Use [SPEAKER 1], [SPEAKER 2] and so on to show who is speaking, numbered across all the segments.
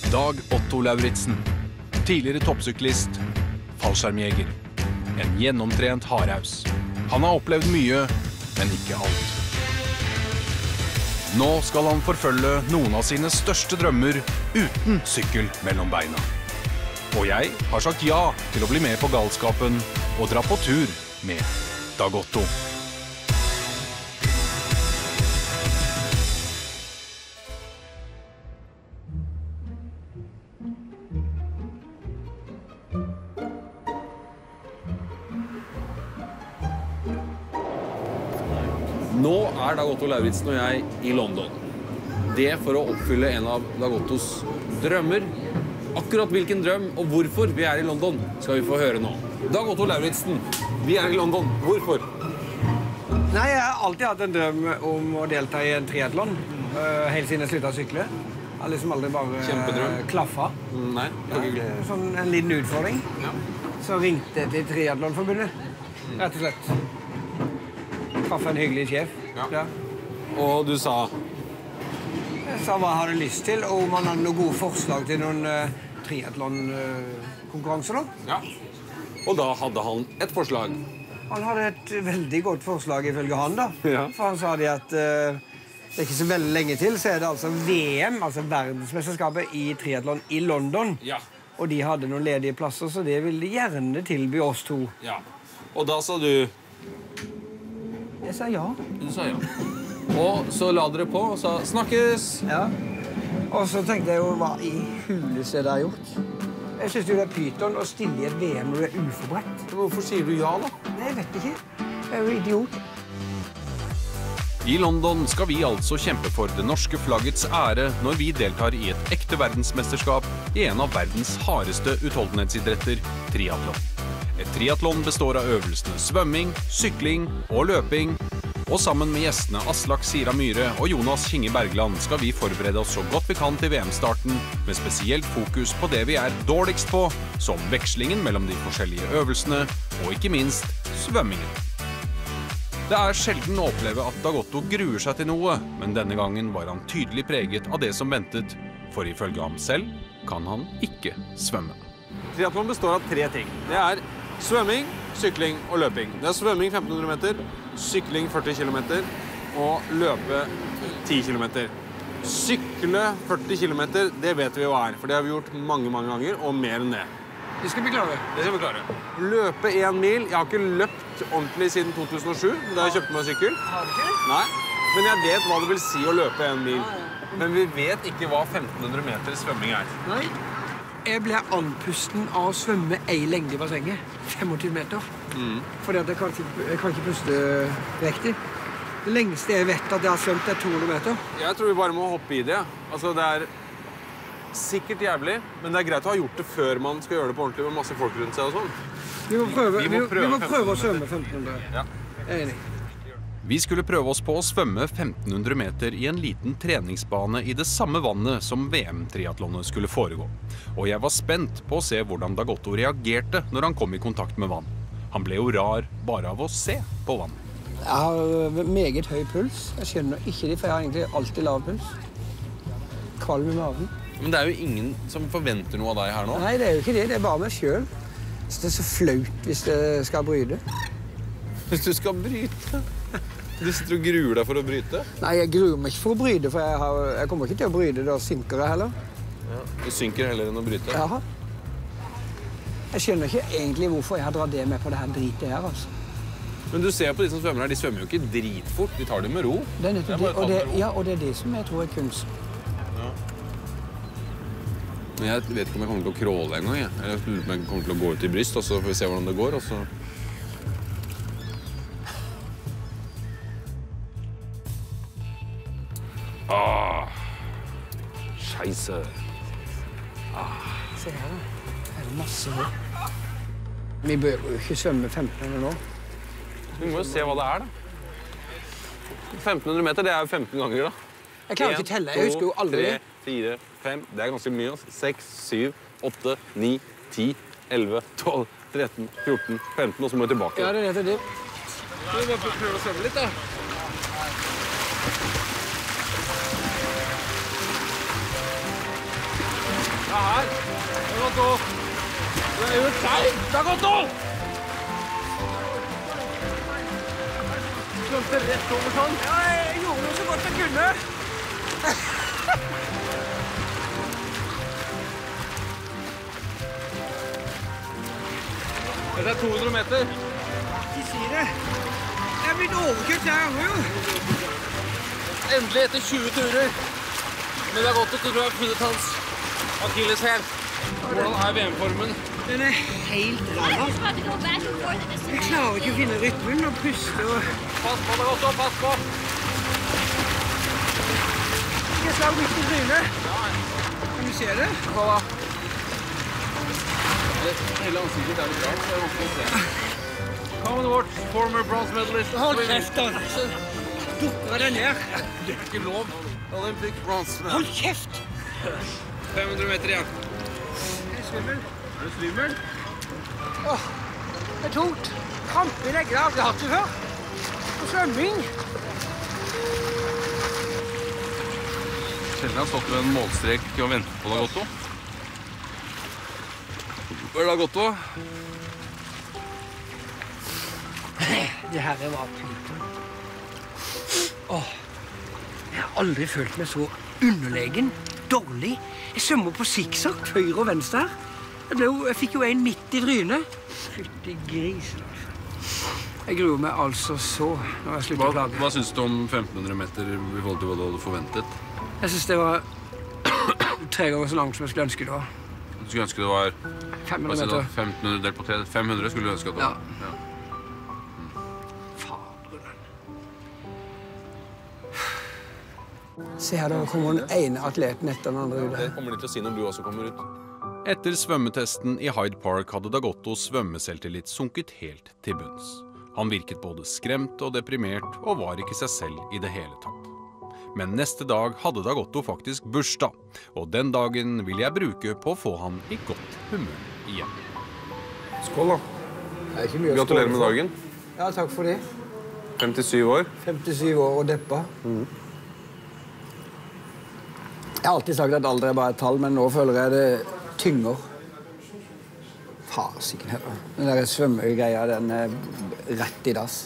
[SPEAKER 1] Dag Otto Lauritzen, tidligere toppsyklist, fallskjermjeger, en gjennomtrent hardhaus. Han har opplevd mye, men ikke alt. Nå skal han forfølge noen av sine største drømmer uten sykkel mellom beina. Og jeg har sagt ja til å bli med på galskapen og dra på tur med Dag Otto.
[SPEAKER 2] Nå er Dag Otto Lauritzen og jeg i London. Det for å oppfylle en av Dag Ottos drømmer. Akkurat hvilken drøm og hvorfor vi er i London skal vi få høre nå. Dag Otto Lauritzen, vi er i London. Hvorfor?
[SPEAKER 3] Nei, jeg har alltid hatt en drøm om å delta i en triathlon. Helt siden jeg sluttet å sykle. Jeg har liksom aldri bare klaffet.
[SPEAKER 2] Nei,
[SPEAKER 3] sånn en liten utfordring.
[SPEAKER 2] Ja.
[SPEAKER 3] Så ringte jeg til Triathlonforbundet, rett og slett. Traff en hyggelig sjef.
[SPEAKER 2] Ja. Og du sa?
[SPEAKER 3] Jeg sa hva jeg hadde lyst til, og om han hadde noen gode forslag til noen triathlon-konkurranser da.
[SPEAKER 2] Ja. Og da hadde han et forslag.
[SPEAKER 3] Han hadde et veldig godt forslag ifølge han da.
[SPEAKER 2] Ja.
[SPEAKER 3] For han sa det at det er ikke så veldig lenge til, så er det altså VM, altså verdensmesterskapet i triathlon i London.
[SPEAKER 2] Ja.
[SPEAKER 3] Og de hadde noen ledige plasser, så det ville de gjerne tilby oss to.
[SPEAKER 2] Ja. Og da sa du?
[SPEAKER 3] Jeg sa ja.
[SPEAKER 2] Du sa ja. Og så la dere på og sa snakkes.
[SPEAKER 3] Ja. Og så tenkte jeg jo, hva i huleste det har gjort? Jeg synes jo det er pyton å stille i et VM når du er uforberedt.
[SPEAKER 2] Hvorfor sier du ja da?
[SPEAKER 3] Nei, jeg vet ikke. Jeg er jo idiot.
[SPEAKER 1] I London skal vi altså kjempe for det norske flaggets ære når vi deltar i et ekte verdensmesterskap i en av verdens hardeste utholdenhetsidretter, triathlon. Et triathlon består av øvelsene svømming, sykling og løping, og sammen med gjestene Aslak Sira Myhre og Jonas Kinge Bergland skal vi forberede oss så godt vi kan til VM-starten, med spesielt fokus på det vi er dårligst på, som vekslingen mellom de forskjellige øvelsene, og ikke minst svømmingen. Det er sjelden å oppleve at Dag Otto gruer seg til noe, men denne gangen var han tydelig preget av det som ventet, for ifølge ham selv kan han ikke svømme.
[SPEAKER 2] Triathlon består av 3 ting. Det er svømming, sykling og løping. Det er svømming 1500 meter, sykling 40 kilometer og løpe 10 kilometer. Sykle 40 kilometer, det vet vi hva er, for det har vi gjort mange ganger, og mer enn det.
[SPEAKER 3] Det skal vi klare.
[SPEAKER 2] Det skal vi klare. Løpe 1 mil. Jeg har ikke løpt ordentlig siden 2007, da jeg kjøpte meg sykkel.
[SPEAKER 3] Har du ikke?
[SPEAKER 2] Nei, men jeg vet hva det vil si å løpe 1 mil. Men vi vet ikke hva 1500 meter svømming er.
[SPEAKER 3] Nei. Jeg ble andpusten av å svømme ei lengde i bassenget. 25 meter. Fordi at jeg kan ikke puste riktig. Det lengste jeg vet at jeg har svømt er 200 meter.
[SPEAKER 2] Jeg tror vi bare må hoppe i det. Altså, det er sikkert jævlig, men det er greit å ha gjort det før man skal gjøre det på ordentlig med masse folk rundt seg og sånn.
[SPEAKER 3] Vi må prøve å svømme 1500.
[SPEAKER 2] Ja.
[SPEAKER 3] Jeg er enig.
[SPEAKER 1] Vi skulle prøve oss på å svømme 1500 meter i en liten treningsbane i det samme vannet som VM-triathlonet skulle foregå. Og jeg var spent på å se hvordan Dag Otto reagerte når han kom i kontakt med vann. Han ble jo rar bare av å se på vann.
[SPEAKER 3] Jeg har meget høy puls. Jeg skjønner ikke det, for jeg har egentlig alltid lav puls. Kvalm i maven.
[SPEAKER 2] Men det er jo ingen som forventer noe av deg her nå.
[SPEAKER 3] Nei, det er jo ikke det. Det er bare meg selv. Så det er så flaut hvis det skal bryte.
[SPEAKER 2] Hvis du skal bryte? Du sitter og gruer deg for å bryte?
[SPEAKER 3] Nei, jeg gruer meg ikke for å bryte, for jeg kommer ikke til å bryte. Da synker jeg heller.
[SPEAKER 2] Ja, du synker heller enn å bryte?
[SPEAKER 3] Jaha. Jeg skjønner ikke egentlig hvorfor jeg har dratt det med på det her dritet her, altså.
[SPEAKER 2] Men du ser på de som svømmer her, de svømmer jo ikke dritfort. De tar det med ro.
[SPEAKER 3] Det er nettopp det, og det er det som jeg tror er kunst.
[SPEAKER 2] Ja. Men jeg vet ikke om jeg kommer til å crawle en gang. Jeg lurer på om jeg kommer til å gå ut i bryst, og så får vi se hvordan det går, og så... Scheisse.
[SPEAKER 3] Se her, da. Her er det masse hår. Vi bør jo ikke svømme 1500 nå.
[SPEAKER 2] Vi må jo se hva det er, da. 1500 meter, det er jo 15 ganger, da.
[SPEAKER 3] Jeg klarer ikke å telle. Jeg husker jo aldri.
[SPEAKER 2] 1, 2, 3, 4, 5. Det er ganske mye. 6, 7, 8, 9, 10, 11, 12, 13, 14, 15, og så må vi tilbake.
[SPEAKER 3] Ja, det er det.
[SPEAKER 2] Vi må prøve å svømme litt, da. her. Dagotto! Du er jo feil! Dagotto! Svømte rett over sånn.
[SPEAKER 3] Ja, jeg gjorde det så godt jeg kunne.
[SPEAKER 2] Dette er 200 meter.
[SPEAKER 3] De sier det. Jeg er blitt overkjørt her ganger, jo.
[SPEAKER 2] Endelig etter 20 turer. Men Dagotto tror jeg har funnet hans akilleshæl. Hvordan er VM-formen?
[SPEAKER 3] Den er helt ræva. Jeg klarer ikke å finne rytmen og puste og...
[SPEAKER 2] Pass på, Dagotto, pass på!
[SPEAKER 3] Jeg slag midt i trynet. Kan du se det?
[SPEAKER 2] Hva da? Hele ansiktet er litt rart, så det er vanskelig å se. Come on watch, former bronze medalist.
[SPEAKER 3] Hold kjeft, da. Så dukker jeg deg ned.
[SPEAKER 2] Det er ikke lov. Olympic bronze medal.
[SPEAKER 3] Hold kjeft!
[SPEAKER 2] 500 meter igjen.
[SPEAKER 3] Jeg er svimmel.
[SPEAKER 2] Er du svimmel?
[SPEAKER 3] Åh, det er tungt. Krampe i leggene har jeg hatt det før. Og svømming.
[SPEAKER 1] Sjelden har stått ved en målstrek og ventet på Dagotto. Hvor er Dagotto?
[SPEAKER 3] Det her er vapen. Åh, jeg har aldri følt meg så underlegen, dårlig. Jeg svømmer på sikksakk, høyre og venstre her. Jeg fikk jo en midt i trynet. Fytti grisen, altså. Jeg gruer meg altså så når jeg slutter å klage.
[SPEAKER 1] Hva synes du om 1500 meter i forhold til hva du hadde forventet?
[SPEAKER 3] Jeg synes det var 3 ganger så langt som jeg skulle ønske det var.
[SPEAKER 1] Du skulle ønske det var
[SPEAKER 3] 500 meter.
[SPEAKER 1] 1500 delt på 3. 500 skulle du ønske at det var.
[SPEAKER 3] Ja. Faderen. Se her, da kommer den ene atleten etter den andre ut.
[SPEAKER 2] Det kommer de til å si når du også kommer ut.
[SPEAKER 1] Etter svømmetesten i Hyde Park hadde Dagottos svømmeselvtillit sunket helt til bunns. Han virket både skremt og deprimert og var ikke seg selv i det hele tatt. Men neste dag hadde Dagotto faktisk bursdag, og den dagen vil jeg bruke på å få han i godt humør igjen.
[SPEAKER 2] Skål da.
[SPEAKER 3] Det er ikke mye å
[SPEAKER 2] Gratulerer
[SPEAKER 3] skåle
[SPEAKER 2] med
[SPEAKER 3] for.
[SPEAKER 2] dagen.
[SPEAKER 3] Ja, takk for det.
[SPEAKER 2] 57 år.
[SPEAKER 3] 57 år og deppa. Jeg har alltid sagt at alder er bare et tall, men nå føler jeg det tynger. Fasiken heller. Den der svømmegreia, den er rett i dass.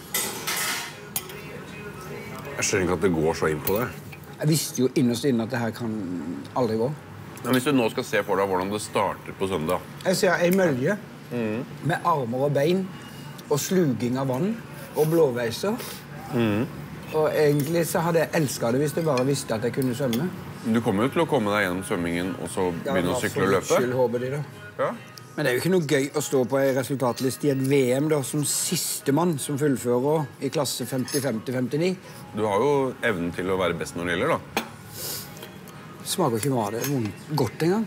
[SPEAKER 2] Jeg skjønner ikke at det går så inn på det.
[SPEAKER 3] Jeg visste jo innerst inne at det her kan aldri gå.
[SPEAKER 2] Men hvis du nå skal se for deg hvordan det starter på søndag.
[SPEAKER 3] Jeg ser en mølje med armer og bein og sluging av vann og blåveiser. Og egentlig så hadde jeg elsket det hvis jeg bare visste at jeg kunne svømme.
[SPEAKER 2] Du kommer jo til å komme deg gjennom svømmingen og så begynne å sykle og løpe.
[SPEAKER 3] Skyld, håper de da.
[SPEAKER 2] Ja.
[SPEAKER 3] Men det er jo ikke noe gøy å stå på en resultatliste i et VM da, som siste mann som fullfører i klasse 50-50-59.
[SPEAKER 2] Du har jo evnen til å være best når det gjelder, da.
[SPEAKER 3] Smaker ikke noe av det godt engang.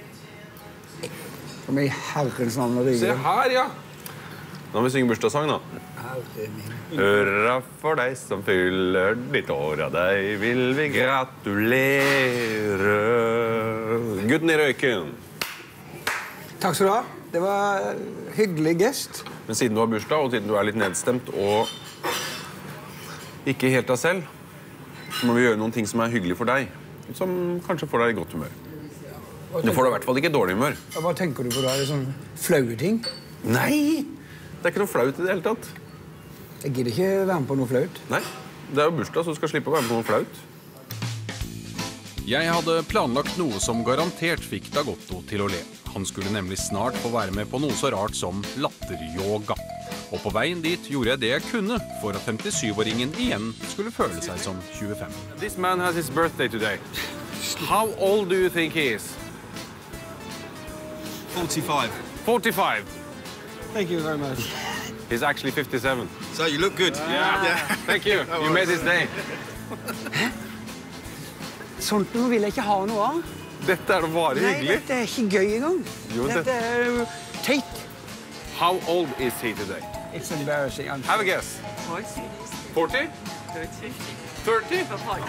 [SPEAKER 3] Som i herrens navn og rige.
[SPEAKER 2] Se her, ja! Nå må vi synge bursdagssang, da.
[SPEAKER 3] Herre min.
[SPEAKER 2] Hurra for deg som fyller ditt år, av deg vil vi gratulere. Gutten i røyken.
[SPEAKER 3] Takk skal du ha. Det var hyggelig gest.
[SPEAKER 2] Men siden du har bursdag, og siden du er litt nedstemt og ikke helt deg selv, så må vi gjøre noen ting som er hyggelig for deg, som kanskje får deg i godt humør. Du får deg i hvert fall ikke dårlig humør.
[SPEAKER 3] Hva tenker du på da? Er det sånn flaue ting?
[SPEAKER 2] Nei! Det er ikke noe flaut i det hele tatt.
[SPEAKER 3] Jeg gidder ikke være med på noe flaut.
[SPEAKER 2] Nei, det er jo bursdag, så du skal slippe å være med på noe flaut.
[SPEAKER 1] Jeg hadde planlagt noe som garantert fikk Dagotto til å le. Han skulle nemlig snart få være med på noe så rart som latteryoga. Og på veien dit gjorde jeg det jeg kunne for at 57-åringen igjen skulle føle seg som 25.
[SPEAKER 2] This man has his birthday today. How old do you think he is?
[SPEAKER 4] 45.
[SPEAKER 2] 45.
[SPEAKER 3] Thank you very much.
[SPEAKER 2] He's actually 57.
[SPEAKER 4] So you look good.
[SPEAKER 2] Yeah. Thank you. You made his day.
[SPEAKER 3] Sånt noe vil jeg ikke ha noe av.
[SPEAKER 2] Dette er bare
[SPEAKER 3] Nei,
[SPEAKER 2] hyggelig.
[SPEAKER 3] dette er ikke gøy engang.
[SPEAKER 2] Jo, det-
[SPEAKER 3] Dette er jo teit.
[SPEAKER 2] How old is he today?
[SPEAKER 3] It's embarrassing.
[SPEAKER 2] Have a guess. 40? 30?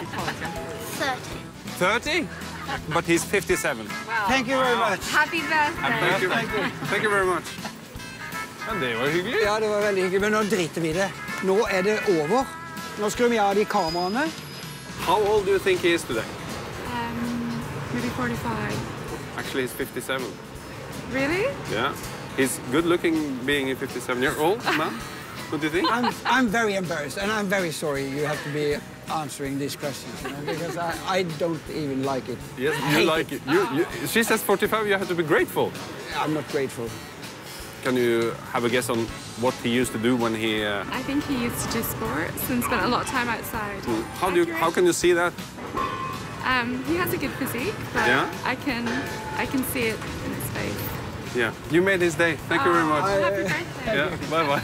[SPEAKER 2] 30? But he's 57.
[SPEAKER 3] Thank you very much.
[SPEAKER 5] Happy birthday.
[SPEAKER 2] Thank you. Thank you very much. Men det var hyggelig.
[SPEAKER 3] Ja, det var veldig hyggelig, men nå driter vi i det. Nå er det over. Nå skrur vi av de kameraene.
[SPEAKER 2] How old do you think he is today?
[SPEAKER 5] Maybe 45.
[SPEAKER 2] Actually, he's 57.
[SPEAKER 4] Really?
[SPEAKER 2] Yeah. He's good looking being a 57-year-old man. What do you think?
[SPEAKER 3] I'm very embarrassed, and I'm very sorry you have to be answering these questions, you know, because I don't even like it.
[SPEAKER 2] Yes, you like it. She says 45, you have to be grateful.
[SPEAKER 3] I'm not grateful.
[SPEAKER 2] Can you have a guess on what he used to do when he...
[SPEAKER 4] I think he used to do sports and spent a lot of time outside.
[SPEAKER 2] How can you see that?
[SPEAKER 4] He has a good physique, but
[SPEAKER 2] Yeah?
[SPEAKER 4] I can see it in his face.
[SPEAKER 2] Yeah. You made his day. Thank you very much.
[SPEAKER 4] Happy birthday.
[SPEAKER 2] Yeah, bye-bye.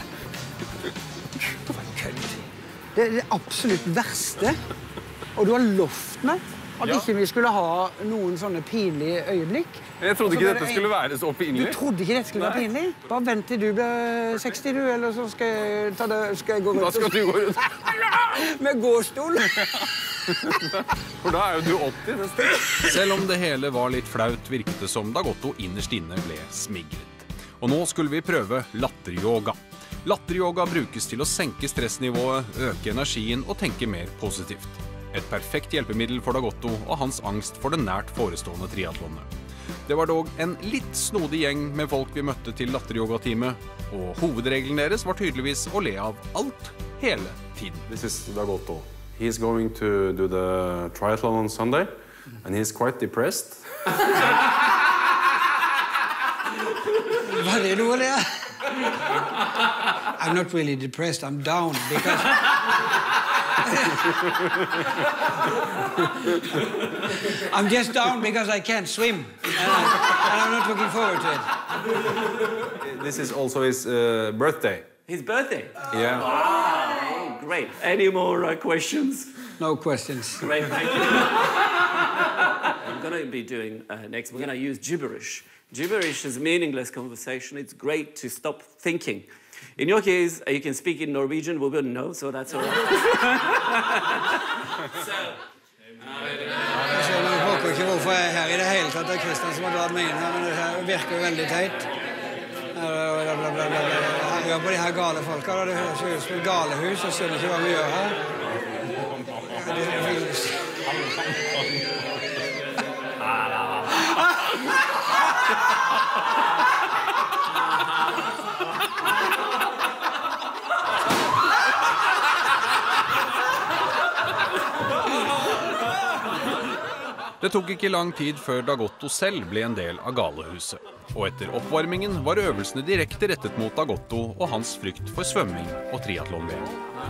[SPEAKER 3] Det er det absolutt verste. Og du har lovt meg at ikke vi skulle ha noen sånne pinlige øyeblikk.
[SPEAKER 2] Jeg trodde ikke dette skulle være så pinlig.
[SPEAKER 3] Du trodde ikke dette skulle være pinlig? Bare vent til du blir 60, du, eller så skal jeg gå rundt.
[SPEAKER 2] Da skal du gå rundt.
[SPEAKER 3] Med gåstol.
[SPEAKER 2] For da jo du 80 nesten.
[SPEAKER 1] Selv om det hele var litt flaut, virket det som da Gotto innerst inne ble smigret. Og nå skulle vi prøve latteryoga. Latteryoga brukes til å senke stressnivået, øke energien og tenke mer positivt. Et perfekt hjelpemiddel for Dagotto og hans angst for det nært forestående triathlonet. Det var dog en litt snodig gjeng med folk vi møtte til latteryoga-time, og hovedregelen deres var tydeligvis å le av alt hele tiden.
[SPEAKER 2] This is Dagotto. He's going to do the triathlon on Sunday, and he's quite depressed.
[SPEAKER 3] Hva det noe det? I'm not really depressed, I'm down because... I'm just down because I can't swim, and I'm not looking forward to it.
[SPEAKER 2] This is also his birthday.
[SPEAKER 5] His birthday?
[SPEAKER 2] Yeah.
[SPEAKER 5] Wow, great. Any more questions?
[SPEAKER 3] No questions.
[SPEAKER 5] Great, thank you. I'm going to be doing next, we're going to use gibberish. Gibberish is meaningless conversation. It's great to stop thinking. In your case, you can speak in Norwegian. We wouldn't know, so that's all right.
[SPEAKER 3] Jeg håper ikke hvorfor jeg er her i det hele tatt. Det er Kristian som har dratt meg inn her, men det her virker jo veldig teit. Jeg gjør på de her gale folka, det høres ut som et galehus, og skjønner ikke hva vi gjør her.
[SPEAKER 1] Det tok ikke lang tid før Dagotto selv ble en del av galehuset. Og etter oppvarmingen var øvelsene direkte rettet mot Dagotto og hans frykt for svømming og triathlon-VM.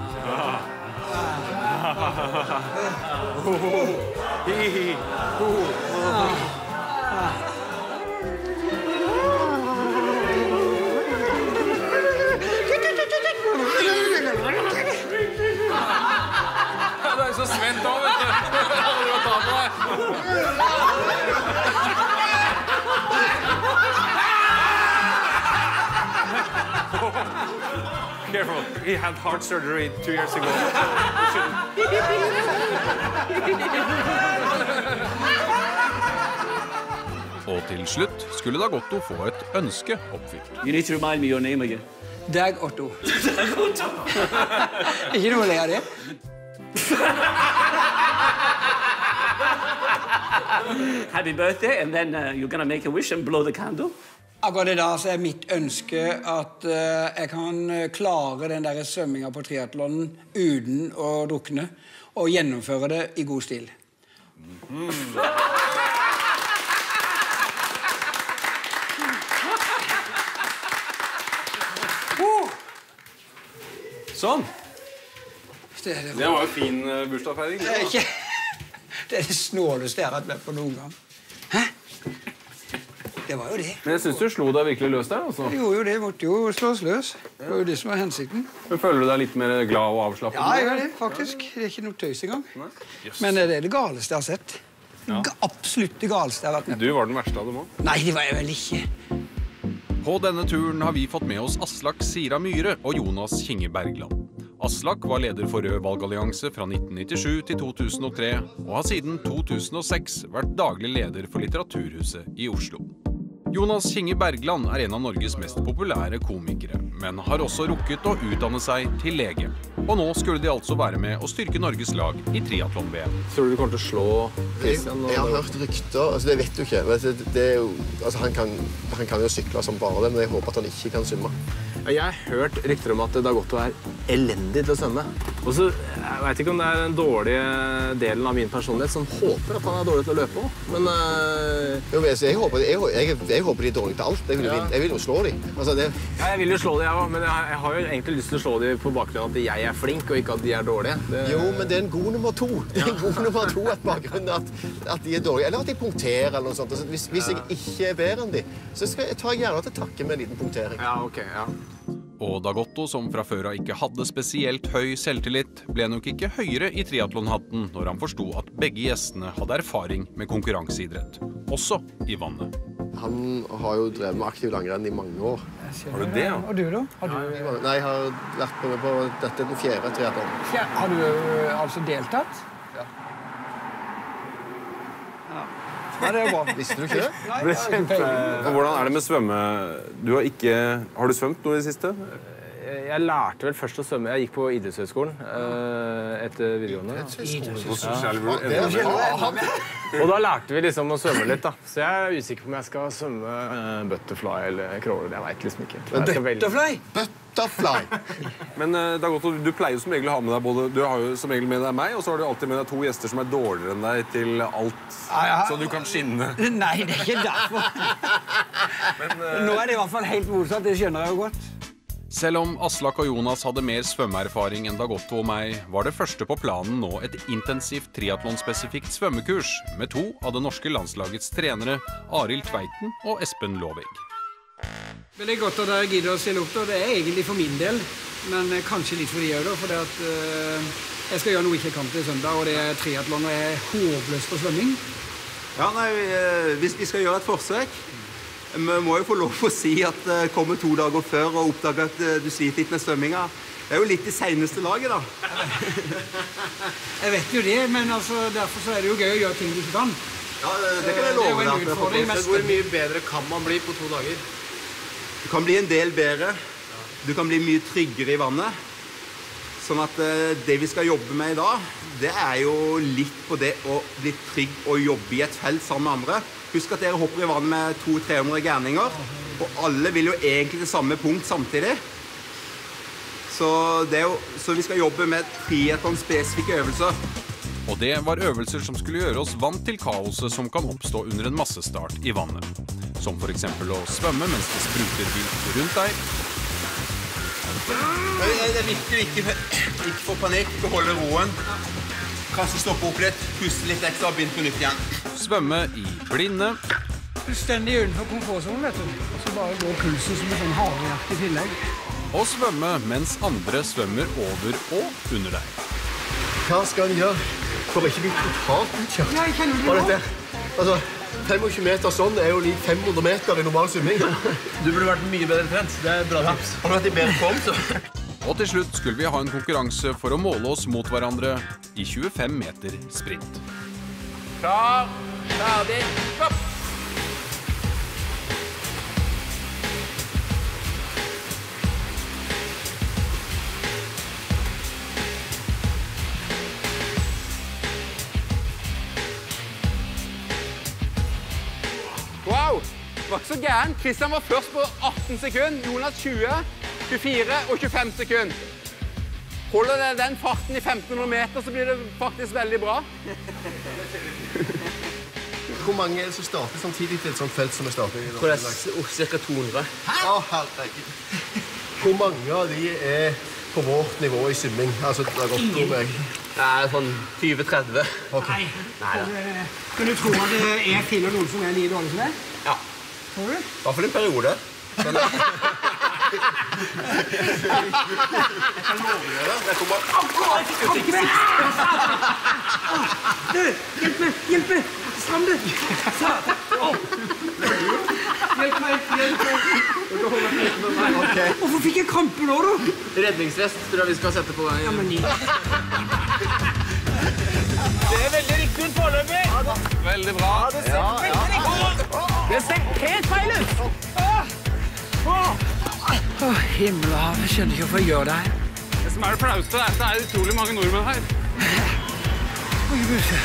[SPEAKER 2] Du så svent av, vet du. Du ta på deg. Careful, he had heart surgery 2 years ago.
[SPEAKER 1] Og til slutt skulle Dagotto få et ønske oppfylt.
[SPEAKER 5] You need to remind me your name again.
[SPEAKER 3] Dag Otto. Ikke noe å le av det.
[SPEAKER 5] Happy birthday, and then you're going to make a wish and blow the candle.
[SPEAKER 3] Akkurat i dag så er mitt ønske at jeg kan klare den der svømmingen på triathlonen uten å drukne, og gjennomføre det i god stil.
[SPEAKER 2] Sånn.
[SPEAKER 3] Det
[SPEAKER 2] Det var jo fin bursdagsfeiring.
[SPEAKER 3] Det er det snåleste jeg har vært med på noen gang. Hæ? Det var jo det.
[SPEAKER 2] Men jeg synes du slo deg virkelig løs der, altså.
[SPEAKER 3] Jo, det måtte jo slås løs. Det var jo det som var hensikten.
[SPEAKER 2] Men føler du deg litt mer glad og avslappet?
[SPEAKER 3] Ja, jeg gjør det, faktisk. Det er ikke noe tøys engang. Men det er det galeste jeg har sett. Absolutt det galeste jeg har vært med på.
[SPEAKER 2] Du var den verste av dem også.
[SPEAKER 3] Nei, det var jeg vel ikke.
[SPEAKER 1] På denne turen har vi fått med oss Aslak Sira Myhre og Jonas Kinge Bergland. Aslak var leder for Rød valgallianse fra 1997 til 2003, og har siden 2006 vært daglig leder for Litteraturhuset i Oslo. Jonas Kinge Bergland er en av Norges mest populære komikere, men har også rukket å utdanne seg til lege. Og nå skulle de altså være med å styrke Norges lag I triathlon-VM.
[SPEAKER 2] Tror du kommer til å slå Christian?
[SPEAKER 6] Jeg har hørt rykter, altså det vet du ikke. Det er jo, altså han kan jo sykle som bare det, men jeg håper at han ikke kan svømme.
[SPEAKER 2] Jeg har hørt rykter om at Dagotto elendig til å svømme. Og så, jeg vet ikke om det den dårlige delen av min personlighet som håper at han dårlig til å løpe også. Men
[SPEAKER 6] jo, jeg håper de dårlig til alt. Jeg vil jo slå dem. Altså,
[SPEAKER 2] ja, jeg vil jo slå dem, jeg også, men jeg har jo egentlig lyst til å slå dem på bakgrunn av at jeg flink, og ikke at de dårlige.
[SPEAKER 6] Jo, men det en god nummer 2. Det en god nummer 2 at bakgrunnen at de dårlige, eller at de punkterer eller noe sånt. Altså, hvis jeg ikke bedre enn de, så tar jeg gjerne til takke med en liten punktering.
[SPEAKER 2] Ja, ok, ja.
[SPEAKER 1] Og Dagotto, som fra før av ikke hadde spesielt høy selvtillit, ble nok ikke høyere I triathlonhatten når han forstod at begge gjestene hadde erfaring med konkurranseidrett, også I vannet.
[SPEAKER 6] Han har jo drevet med aktiv langrenn I mange år.
[SPEAKER 2] Har du det, ja?
[SPEAKER 3] Og du da?
[SPEAKER 6] Nei, jeg har vært med på dette den 4. triathlon.
[SPEAKER 3] Har du altså deltatt? Ja, det bra.
[SPEAKER 6] Visste du ikke det?
[SPEAKER 2] Hvordan det med svømme? Har du svømt noe I det siste? Jeg lærte vel først å svømme. Jeg gikk på idrettshøyskolen etter videregående. Og da lærte vi liksom å svømme litt, da. Så jeg usikker på om jeg skal svømme butterfly eller crawler. Jeg vet liksom ikke.
[SPEAKER 3] Butterfly?
[SPEAKER 6] Butterfly!
[SPEAKER 2] Men Dagotto, du pleier jo som regel å ha med deg både... Du har jo som regel med deg meg, og så har du alltid med deg 2 gjester som dårligere enn deg til alt, så du kan skinne.
[SPEAKER 3] Nei, det ikke derfor. Nå det I hvert fall helt motsatt, det skjønner jeg jo godt.
[SPEAKER 1] Selv om Aslak og Jonas hadde mer svømmeerfaring enn Dagotto og meg, var det første på planen nå et intensivt triathlon-spesifikt svømmekurs med 2 av det norske landslagets trenere, Arild Tveiten og Espen Lovig.
[SPEAKER 3] Veldig godt at dere gidder å stille opp, det egentlig for min del, men kanskje litt for de også, for jeg skal gjøre noe ikke kan til søndag, og det triathlon, og jeg håpløst på svømming.
[SPEAKER 7] Ja, nei, hvis vi skal gjøre et forsøk, vi må jo få lov å si at kommer 2 dager før og oppdager at du sliter litt med svømminga. Det jo litt det seneste laget, da.
[SPEAKER 3] Jeg vet jo det, men altså, derfor så det jo gøy å gjøre ting du ikke kan.
[SPEAKER 7] Ja, det kan jeg love deg.
[SPEAKER 3] Det jo en utfordring.
[SPEAKER 6] Hvor mye bedre kan man bli på 2 dager?
[SPEAKER 7] Du kan bli en del bedre. Du kan bli mye tryggere I vannet. Sånn at det vi skal jobbe med I dag, det jo litt på det å bli trygg og jobbe I et felt sammen med andre. Husk at dere hopper I vann med 200-300 gærninger, og alle vil jo egentlig til samme punkt samtidig. Så vi skal jobbe med triathlon-spesifikke øvelser.
[SPEAKER 1] Og det var øvelser som skulle gjøre oss vant til kaoset som kan oppstå under en massestart I vannet. Som for eksempel å svømme mens det spruter vilt rundt deg.
[SPEAKER 7] Det viktig å ikke få panikk, beholde roen. Kanskje stoppe opp litt, puste litt ekstra og begynne på nytt igjen.
[SPEAKER 1] Svømme I blinde.
[SPEAKER 3] Fullstendig utenfor komfortzonen, vet du. Og så bare går pulsen som en sånn harejaktig tillegg.
[SPEAKER 1] Og svømme mens andre svømmer over og under deg.
[SPEAKER 6] Hva skal en gjøre for å ikke bli totalt utkjørt?
[SPEAKER 3] Ja, jeg kjenner det
[SPEAKER 6] dette? Altså, 25 meter sånn jo lik 500 meter I normal svømming.
[SPEAKER 7] Du burde vært mye bedre trent. Det bra tips. Har du vært I bedre form, så?
[SPEAKER 1] Og til slutt skulle vi ha en konkurranse for å måle oss mot hverandre I 25 meter sprint.
[SPEAKER 7] Klar, ferdig, stopp! Wow, det var ikke så gæren. Christian var først på 18 sekunder, Jonas 20, 24 og 25 sekunder. Holder det den farten I 1500 meter, så blir det faktisk veldig bra.
[SPEAKER 6] Hvor mange som starter samtidig til et sånt felt som starter I?
[SPEAKER 7] Jeg tror det cirka 200.
[SPEAKER 6] Å, herregud. Hvor mange av de på vårt nivå I svømming? Altså, det gått om meg.
[SPEAKER 7] Sånn 20-30.
[SPEAKER 6] Okay.
[SPEAKER 3] Nei. Kan du tro at det finner noen som like dårlig som det?
[SPEAKER 7] Ja.
[SPEAKER 3] Tror du?
[SPEAKER 7] I hvert fall en periode. Jeg kan love dere. Jeg kommer akkurat ut I
[SPEAKER 3] Du, hjelp meg! Stram det! Hjelp meg!
[SPEAKER 6] Okay.
[SPEAKER 3] Hvorfor fikk jeg krampe nå, da?
[SPEAKER 7] Redningsvest tror jeg vi skal sette på deg.
[SPEAKER 3] Ja, men
[SPEAKER 7] Det veldig riktig ut foreløpig.
[SPEAKER 2] Veldig bra.
[SPEAKER 7] Det ser veldig riktig ut. Det ser helt feil ut.
[SPEAKER 3] Himmel og hav, jeg skjønner ikke hvorfor jeg gjør det her.
[SPEAKER 7] Det er som
[SPEAKER 2] som er det flaueste, er at det er utrolig mange nordmenn her.
[SPEAKER 3] Oi, busse.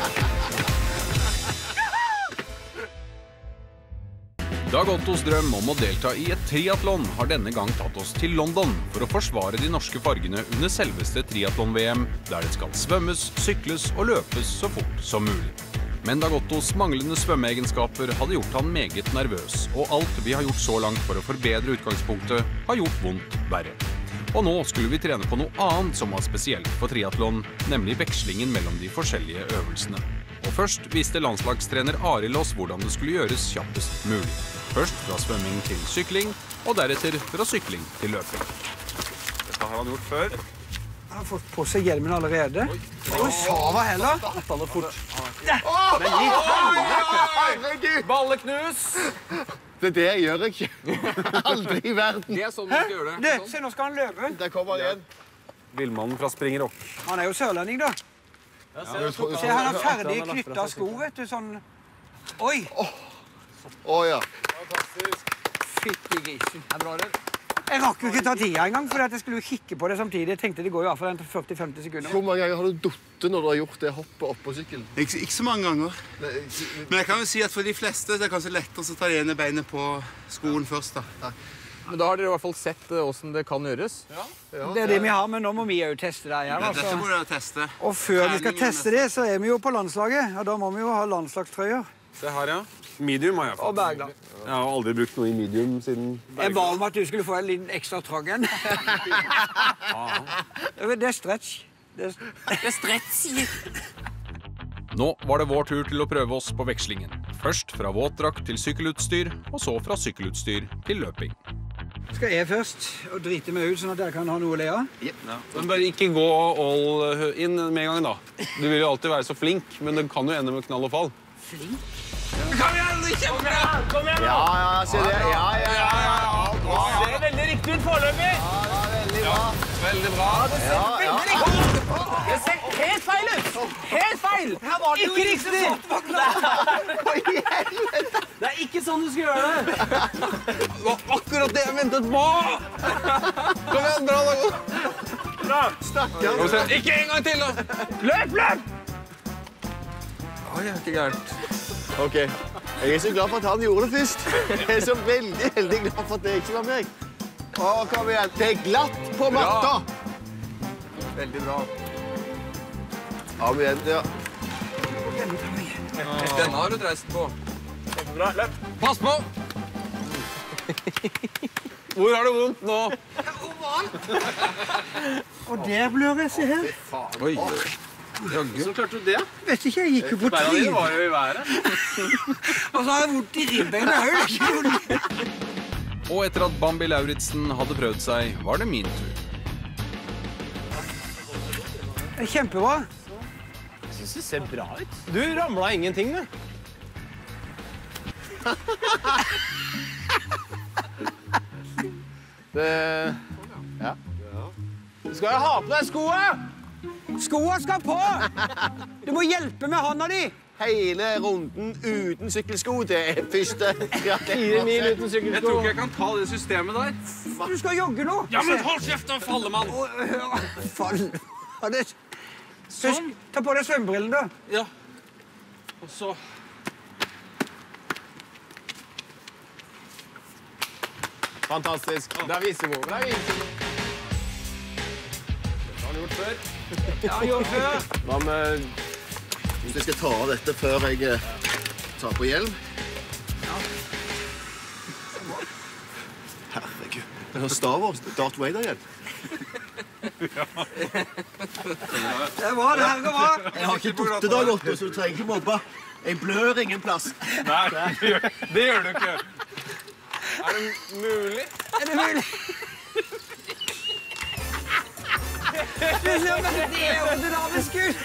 [SPEAKER 1] Dag Ottos drøm om å delta i et triathlon har denne gang tatt oss til London for å forsvare de norske fargene under selveste triathlon-VM, der det skal svømmes, sykles og løpes så fort som mulig. Men Dag Ottos manglende svømmeegenskaper hadde gjort han meget nervøs, og alt vi har gjort så langt for å forbedre utgangspunktet har gjort vondt verre. Og nå skulle vi trene på noe annet som var spesielt for triathlon, nemlig vekslingen mellom de forskjellige øvelsene. Og først viste landslagstrener Arild oss hvordan det skulle gjøres kjappest mulig. Først fra svømming til sykling, og deretter fra sykling til løping.
[SPEAKER 2] Dette har han gjort før.
[SPEAKER 3] Han har fått på seg hjelmen allerede. Og Sava heller.
[SPEAKER 6] Han er fort.
[SPEAKER 2] Herregud! Balleknus!
[SPEAKER 6] Det er det jeg gjør ikke. Aldri i verden.
[SPEAKER 2] Det er sånn man skal gjøre det.
[SPEAKER 3] Se, nå skal han løpe.
[SPEAKER 6] Der kommer han igjen.
[SPEAKER 2] Villmannen fra Springerok.
[SPEAKER 3] Han er jo sørlending, da. Se, han har ferdig knyttet sko, vet du, sånn... Oi!
[SPEAKER 6] Ja.
[SPEAKER 3] Fytti grisen. Jeg rakk jo ikke ta tida engang, for jeg skulle jo kikke på det samtidig. Jeg tenkte det går jo i hvert fall 40-50 sekunder.
[SPEAKER 6] Hvor mange ganger har du duttet når du har gjort det hoppet opp på sykkelen?
[SPEAKER 7] Ikke så mange ganger. Men jeg kan jo si at for de fleste det er kanskje lettere å ta det ene beinet på skoen først. Da.
[SPEAKER 8] Men da har dere i hvert fall sett hvordan det kan gjøres.
[SPEAKER 3] Ja, det er det vi har, men nå må vi jo teste det her.
[SPEAKER 7] Dette må dere teste.
[SPEAKER 3] Og før vi skal teste det, så er vi jo på landslaget. Og da må vi jo ha landslagstrøyer.
[SPEAKER 2] Se her, ja. Medium har jeg fått.
[SPEAKER 3] Og Bergland.
[SPEAKER 2] Jeg har aldri brukt noe i medium siden Bergland.
[SPEAKER 3] Jeg ba om at du skulle få en liten ekstra traggen. Det er stretch. Det er stretch.
[SPEAKER 1] Nå var det vår tur til å prøve oss på vekslingen. Først fra våtdrakt til sykkelutstyr, og så fra sykkelutstyr til løping.
[SPEAKER 3] Skal jeg først og drite meg ut, sånn at dere kan ha noe å le av?
[SPEAKER 2] Ja. Men bare ikke gå all in med en gang, da. Du vil jo alltid være så flink, men det kan jo ende med knall og fall.
[SPEAKER 3] Flink?
[SPEAKER 2] Kom igjen, kjempebra! Kom igjen,
[SPEAKER 6] Ja, se det. Ja.
[SPEAKER 2] Det ser veldig riktig ut foreløpig.
[SPEAKER 6] Ja, veldig bra.
[SPEAKER 2] Veldig bra.
[SPEAKER 6] Det ser
[SPEAKER 2] Helt feil ut! Helt feil! Ikke riktig! Det er ikke sånn du skal gjøre det. Det var akkurat det jeg ventet på! Kom igjen, bra, Dag. Bra. Stakkar. Ikke en gang til, da! Løp! Oi, jeg er ikke gærent.
[SPEAKER 6] Ok, jeg er så glad for at han gjorde det først. Jeg er så veldig glad for at det ikke var meg. Kom igjen. Det er glatt på matta.
[SPEAKER 2] Veldig bra.
[SPEAKER 6] Kom igjen, ja.
[SPEAKER 2] Denne har du dreist på. Bra, løp. Pass på! Hvor har du vondt nå?
[SPEAKER 3] Og der blør jeg, se her.
[SPEAKER 2] Oi. Så klarte du det?
[SPEAKER 3] Vet ikke, jeg gikk jo på
[SPEAKER 2] Beina dine
[SPEAKER 3] trynet.
[SPEAKER 2] var jo i været.
[SPEAKER 3] Og så har jeg vondt i ribbeina.
[SPEAKER 1] Og etter at Bambi Lauritsen hadde prøvd seg, var det min tur.
[SPEAKER 3] Det er kjempebra.
[SPEAKER 8] Jeg synes det ser bra ut.
[SPEAKER 2] Du ramla ingenting, du.
[SPEAKER 8] Ja. Du skal jo ha på deg skoene!
[SPEAKER 3] Skoene skal på! Du må hjelpe med hånda di.
[SPEAKER 6] Hele runden uten sykkelsko, det er første.
[SPEAKER 8] 4 mil uten sykkelsko.
[SPEAKER 2] Jeg tror ikke jeg kan ta det systemet der.
[SPEAKER 3] Du skal jogge nå.
[SPEAKER 2] Ja, men hold kjeft da, fallemann!
[SPEAKER 3] Fall. Sånn. Ta på deg svømmebrillene, da.
[SPEAKER 2] Ja. Og så...
[SPEAKER 8] Fantastisk. Da viser vi.
[SPEAKER 2] Det har du gjort før.
[SPEAKER 3] Ja, gjort før.
[SPEAKER 8] Hva med...
[SPEAKER 6] Hvis jeg skal ta av dette før jeg tar på hjelm. Herregud. Det er Star Wars, Darth Vader igjen.
[SPEAKER 3] Det er bra, det her går bra.
[SPEAKER 6] Jeg har ikke duttet Dag Otto, så du trenger ikke mobbe. Jeg blør ingen plass.
[SPEAKER 2] Nei, det gjør du ikke. Er det mulig?
[SPEAKER 3] Er det mulig? Det ser veldig aerodynamisk ut.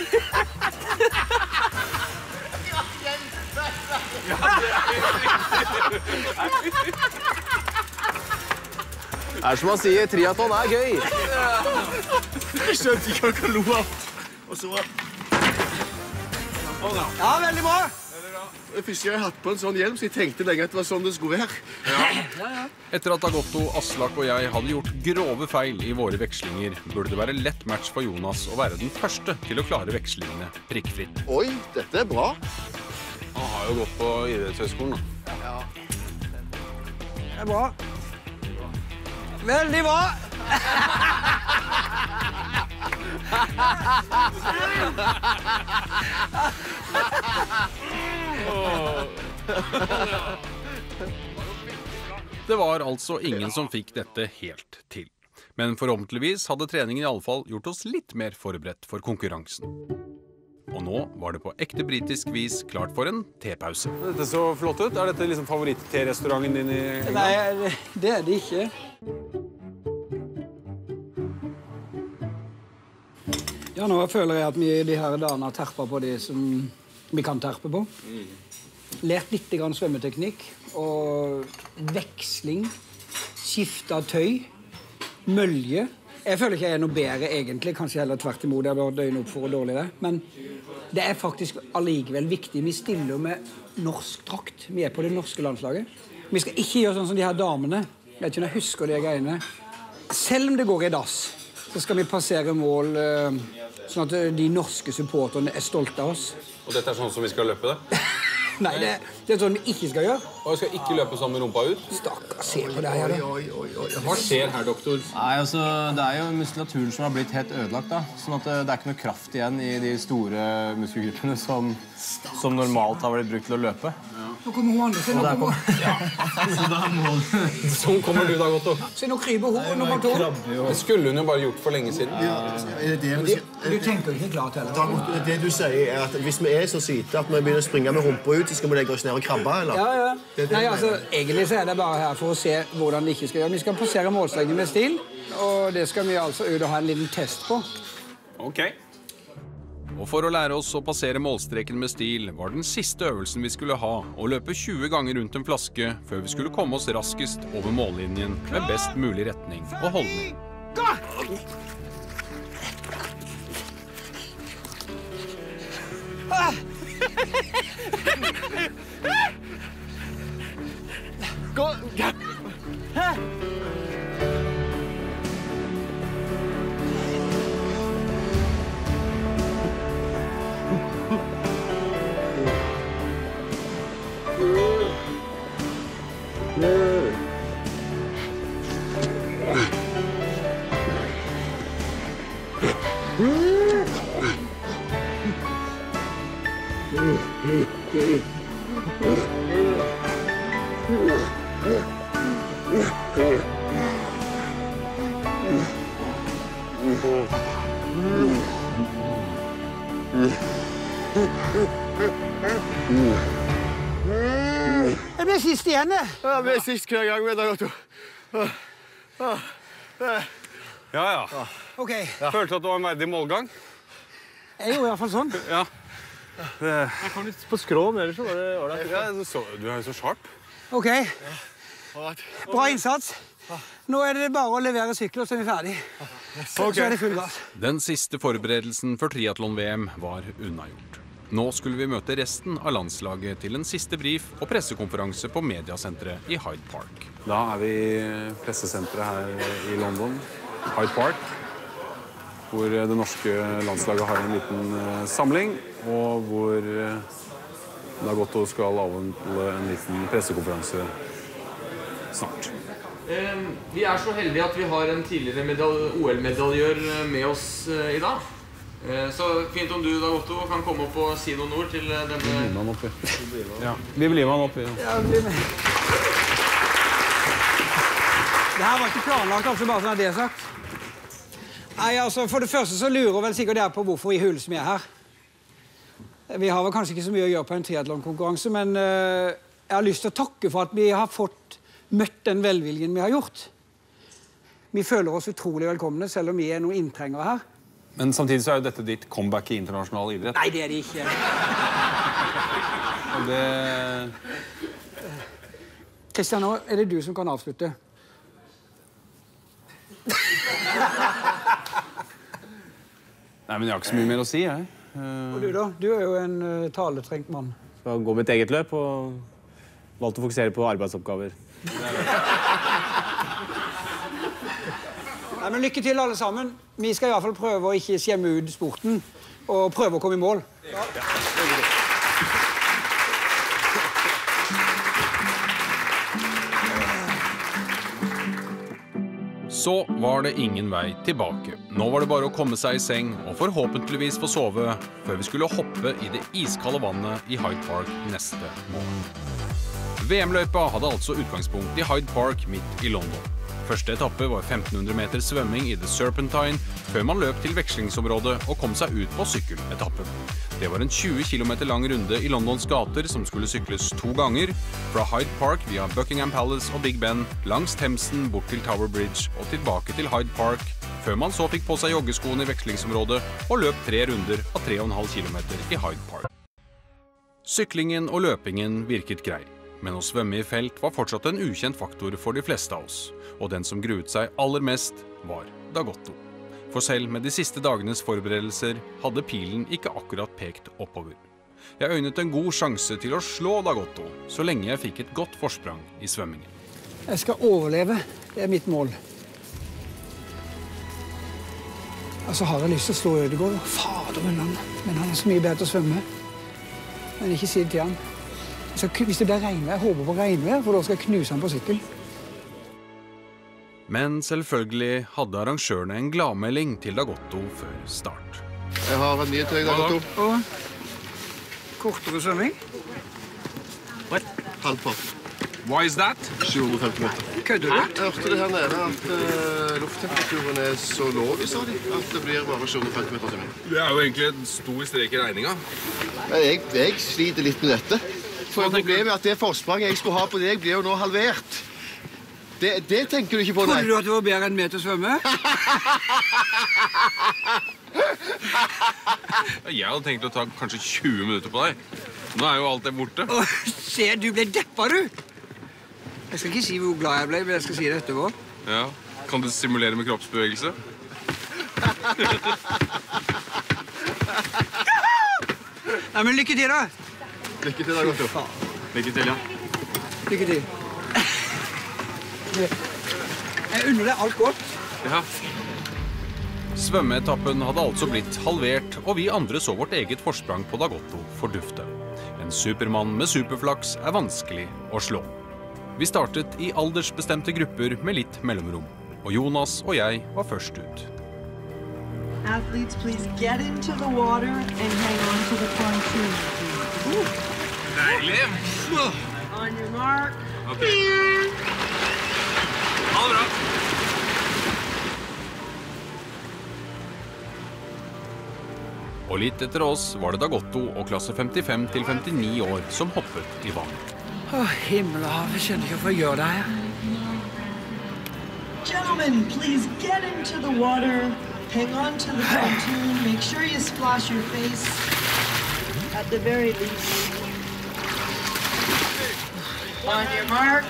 [SPEAKER 8] Det er som man sier, triathlon er gøy.
[SPEAKER 6] Jeg skjønte ikke hva jeg kan lo av. Og så...
[SPEAKER 3] Ja, veldig bra.
[SPEAKER 6] første gang jeg hatt på en sånn hjelm, så jeg tenkte lenge at det var sånn det skulle være.
[SPEAKER 1] Etter at Dagotto, Aslak og jeg hadde gjort grove feil i våre vekslinger, burde det være lett match for Jonas å være den første til å klare vekslingene prikkfritt.
[SPEAKER 6] Oi, dette er bra.
[SPEAKER 2] Han har jo gått på idrettshøyskolen, da.
[SPEAKER 6] Ja.
[SPEAKER 3] Det er bra. Veldig bra!
[SPEAKER 1] Det var altså ingen som fikk dette helt til. Men forhåpentligvis hadde treningen i alle fall gjort oss litt mer forberedt for konkurransen. Og nå var det på ekte britisk vis klart for en tepause.
[SPEAKER 2] Dette så flott ut. Er dette liksom favoritt-te-restauranten din i England?
[SPEAKER 3] Nei, det er det ikke. Ja, nå føler jeg at vi de her dagene har terpet på det som vi kan terpe på. Lært litt grann svømmeteknikk og veksling, skifte tøy, mølje. Jeg føler ikke jeg er noe bedre egentlig, kanskje heller tvert imot. Jeg har døgnet opp for dårlig det. Men det er faktisk allikevel viktig. Vi stiller med norsk drakt. Vi er på det norske landslaget. Vi skal ikke gjøre sånn som de her damene. Jeg vet ikke om jeg husker de greiene. Selv om det går i dass, så skal vi passere mål sånn at de norske supporterne er stolte av oss.
[SPEAKER 2] Og dette er sånn som vi skal løpe det?
[SPEAKER 3] Nei, det er sånn vi ikke skal gjøre.
[SPEAKER 2] Og vi skal ikke løpe sånn med rumpa ut?
[SPEAKER 3] Stakkars, se på det her.
[SPEAKER 2] Hva skjer her, doktor?
[SPEAKER 9] Nei, altså, det er jo muskulaturen som har blitt helt ødelagt, da. Sånn at det er ikke noe kraft igjen i de store muskelgruppene som normalt har blitt brukt til å løpe.
[SPEAKER 3] Nå kommer hun andre, se nå kommer hun.
[SPEAKER 9] Så da er målet.
[SPEAKER 2] Sånn kommer du da, Gotto.
[SPEAKER 3] Se nå kryper hun, nummer 2.
[SPEAKER 2] Det skulle hun jo bare gjort for lenge siden.
[SPEAKER 3] Du tenker ikke klart heller.
[SPEAKER 6] Det du sier er at hvis vi er så syte at vi begynner å springe med rumpa ut, så skal vi legge oss ned og krabbe, eller?
[SPEAKER 3] Ja. Nei, altså, egentlig så er det bare her for å se hvordan det ikke skal gjøre. Vi skal passere målstreken med stil, og det skal vi altså ut og ha en liten test på.
[SPEAKER 2] Ok.
[SPEAKER 1] Og for å lære oss å passere målstreken med stil var den siste øvelsen vi skulle ha å løpe 20 ganger rundt en flaske før vi skulle komme oss raskest over mållinjen med best mulig retning og holdning.
[SPEAKER 3] Jeg ble sist igjen, jeg.
[SPEAKER 6] Ja, vi er sist hver gang med deg, Otto.
[SPEAKER 2] Ja.
[SPEAKER 3] Ok,
[SPEAKER 2] Følte du at det var en verdig målgang?
[SPEAKER 3] jeg gjorde i hvert fall sånn.
[SPEAKER 2] Ja.
[SPEAKER 9] Jeg kom litt på skrå, men ellers så var det ålreit.
[SPEAKER 2] Du er jo så sharp.
[SPEAKER 3] Ok, bra innsats. Nå er det bare å levere sykler, så er vi ferdig. Så er det full gass.
[SPEAKER 1] Den siste forberedelsen for triathlon-VM var unnagjort. Nå skulle vi møte resten av landslaget til en siste brief og pressekonferanse på mediasenteret i Hyde Park.
[SPEAKER 2] Da er vi i pressesenteret her i London, Hyde Park, hvor det norske landslaget har en liten samling, og hvor Dagotto skal avholde en liten pressekonferanse snart.
[SPEAKER 10] Vi er så heldige at vi har en tidligere OL-medaljør med oss i dag. Så fint om du, Dagotto, kan komme opp og si noen ord til denne...
[SPEAKER 2] Vi blir med han oppi. Ja, vi blir med han oppi.
[SPEAKER 3] Ja, bli med. Det her var ikke planlagt, altså, bare sånn at det er sagt. Nei, altså, for det første så lurer vel sikkert dere på hvorfor i hulen som er her. Vi har vel kanskje ikke så mye å gjøre på en triathlon-konkurranse, men jeg har lyst til å takke for at vi har fått møtt den velviljen vi har gjort. Vi føler oss utrolig velkomne, selv om vi er noen inntrengere her.
[SPEAKER 2] Men samtidig så er jo dette ditt comeback i internasjonal idrett.
[SPEAKER 3] Nei, det er det ikke.
[SPEAKER 2] Og det...
[SPEAKER 3] Kristian, nå er det du som kan avslutte.
[SPEAKER 2] Nei, men jeg har ikke så mye mer å si, jeg.
[SPEAKER 3] Og du da? Du er jo en taletrengt mann.
[SPEAKER 9] Skal gå mitt eget løp og valgte å fokusere på arbeidsoppgaver.
[SPEAKER 3] Nei, men lykke til alle sammen. Vi skal i hvert fall prøve å ikke skjemme ut sporten og prøve å komme i mål. Ja.
[SPEAKER 1] Så var det ingen vei tilbake. Nå var det bare å komme seg i seng og forhåpentligvis få sove før vi skulle hoppe i det iskalde vannet i Hyde Park neste morgen. VM-løypa hadde altså utgangspunkt i Hyde Park midt i London. Første etappe var 1500 meter svømming i The Serpentine, før man løp til vekslingsområdet og kom seg ut på sykkeletappen. Det var en 20 km lang runde i Londons gater som skulle sykles 2 ganger, fra Hyde Park via Buckingham Palace og Big Ben, langs Themsen bort til Tower Bridge og tilbake til Hyde Park, før man så fikk på seg joggeskoene i vekslingsområdet og løp 3 runder av 3,5 km i Hyde Park. Syklingen og løpingen virket grei. Men å svømme i felt var fortsatt en ukjent faktor for de fleste av oss, og den som gruet seg aller mest var Dagotto. For selv med de siste dagenes forberedelser hadde pilen ikke akkurat pekt oppover. Jeg øynet en god sjanse til å slå Dagotto, så lenge jeg fikk et godt forsprang i svømmingen.
[SPEAKER 3] Jeg skal overleve, det er mitt mål. Altså har jeg lyst til å slå Ødegaard, fader min land, men han er så mye bedre til å svømme. Men ikke si det til han. Hvis det blir regnvær, jeg håper på regnvær, for da skal jeg knuse han på sykkel.
[SPEAKER 1] Men selvfølgelig hadde arrangørene en gladmelding til Dagotto før start.
[SPEAKER 6] Jeg har en nyhet til deg, Dagotto.
[SPEAKER 3] Og kortere svømming?
[SPEAKER 6] Halvpart.
[SPEAKER 1] Why is that?
[SPEAKER 6] 750 meter.
[SPEAKER 3] Kødder du?
[SPEAKER 6] Jeg hørte det her nede at lufttemperaturen er så låg, sa de, at det blir bare 750 meter svømming.
[SPEAKER 1] Det er jo egentlig en stor strek i regninga.
[SPEAKER 6] Jeg sliter litt med dette. For problemet er at det forspranget jeg skulle ha på deg blir jo nå halvert. Det tenker du ikke på, nei.
[SPEAKER 3] Trodde du at det var bedre enn meg til å svømme?
[SPEAKER 1] Jeg hadde tenkt å ta kanskje 20 minutter på deg. Nå er jo alt det borte.
[SPEAKER 3] Se, du ble deppa, du! Jeg skal ikke si hvor glad jeg ble, men jeg skal si det etterpå.
[SPEAKER 1] Ja, kan du simulere med kroppsbevegelse?
[SPEAKER 3] Nei, men lykke til, da!
[SPEAKER 6] Lykke til, Dagotto.
[SPEAKER 1] Lykke til, ja.
[SPEAKER 3] Lykke til. Jeg unner deg alt godt.
[SPEAKER 1] Ja. Svømmeetappen hadde altså blitt halvert, og vi andre så vårt eget forsprang på Dagotto fordufte. En supermann med superflaks er vanskelig å slå. Vi startet i aldersbestemte grupper med litt mellomrom, og Jonas og jeg var først ut.
[SPEAKER 11] Athletes, please get into the water and hang on to the pontoon.
[SPEAKER 1] Deilig!
[SPEAKER 11] On your mark.
[SPEAKER 1] Ok. Ha det bra! Og litt etter oss var det Dagotto og klasse 55 til 59 år som hoppet i vannet.
[SPEAKER 3] Himmel og hav, jeg skjønner ikke hvorfor jeg gjør det her.
[SPEAKER 11] Gentlemen, please get into the water. Hang on to the pontoon. Make sure you splash your face at the very least. On your mark.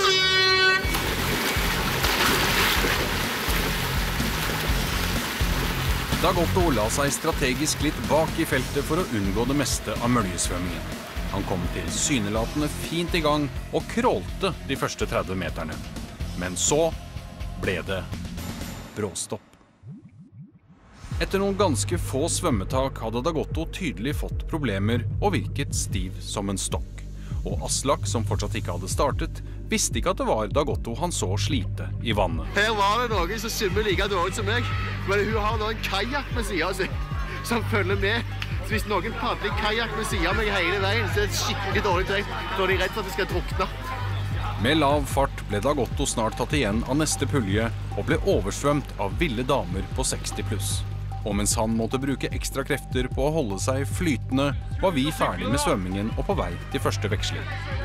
[SPEAKER 1] Dagotto la seg strategisk litt bak i feltet for å unngå det meste av møljesvømmingen. Han kom til synelatende fint i gang og krålte de første 30 meterne. Men så ble det bråstopp. Etter noen ganske få svømmetak hadde Dagotto tydelig fått problemer og virket stiv som en stokk. Og Aslak, som fortsatt ikke hadde startet, visste ikke at det var Dagotto han så slite i vannet.
[SPEAKER 6] Her var det noen som svømmer like dårlig som meg, men hun har nå en kajak med siden av seg som følger med. Så hvis noen padler kajak med siden av meg hele veien, så er det skikkelig dårlig tegn. Da er de redd for at de skal drukne.
[SPEAKER 1] Med lav fart ble Dagotto snart tatt igjen av neste pulje og ble oversvømt av ville damer på 60+. Og mens han måtte bruke ekstra krefter på å holde seg flytende, var vi ferdig med svømmingen og på vei til første veksling.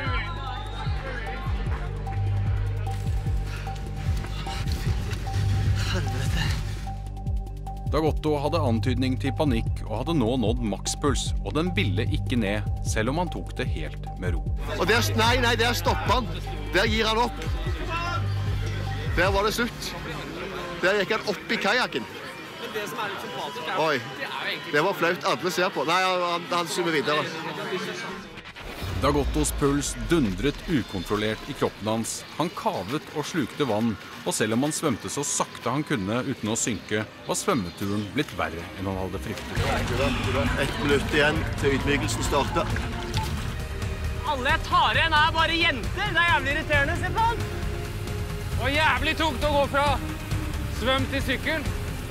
[SPEAKER 1] Dagotto hadde antydning til panikk og hadde nå nådd makspuls, og den ville ikke ned, selv om han tok det helt med ro.
[SPEAKER 6] Og der stopper han. Der gir han opp. Der var det slutt. Der gikk han opp i kajakken.
[SPEAKER 10] Det som er litt sympatisk
[SPEAKER 6] Oi, det var flaut. Alle ser på. Nei, han svømmer videre.
[SPEAKER 1] Dagottos puls dundret ukontrollert i kroppen hans. Han kavet og slukte vann, og selv om han svømte så sakte han kunne uten å synke, var svømmeturen blitt verre enn han hadde fryktet.
[SPEAKER 6] 1 minutt igjen til ydmykelsen starter.
[SPEAKER 8] Alle jeg tar igjen bare jenter. Det jævlig irriterende, se på han. Og jævlig tungt å gå fra svøm til sykkel.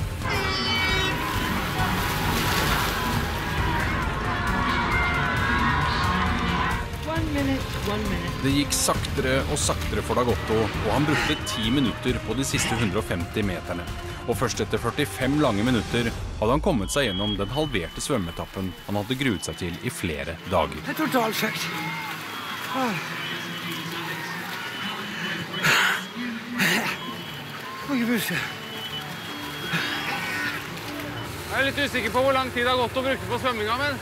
[SPEAKER 1] Det gikk saktere og saktere for Dagotto, og han brukte 10 minutter på de siste 150 meterne. Og først etter 45 lange minutter hadde han kommet seg gjennom den halverte svømmetappen han hadde gruet seg til i flere dager.
[SPEAKER 3] Det totalt sett.
[SPEAKER 8] Jeg litt usikker på hvor lang tid Dagotto brukte på svømminga, men...